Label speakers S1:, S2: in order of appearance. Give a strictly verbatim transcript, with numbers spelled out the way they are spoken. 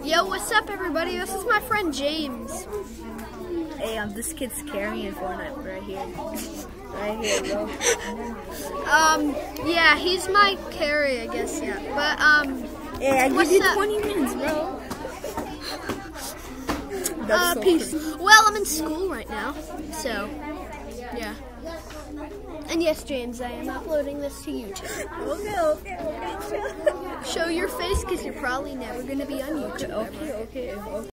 S1: Yo, what's up, everybody? This is my friend James.
S2: Hey, um, this kid's carrying Fortnite right here. Right here, bro.
S1: Um, yeah, he's my carry, I guess, yeah. But, um,
S2: hey, I
S1: what's
S2: give you
S1: up?
S2: twenty minutes, bro. That's
S1: Uh,
S2: so
S1: peace.
S2: cool.
S1: Well, I'm in school right now, so, yeah. And yes, James, I am uploading this to YouTube.
S2: Okay, okay, okay.
S1: Show your face, because you're probably never going to be on YouTube.
S2: Okay, okay, okay.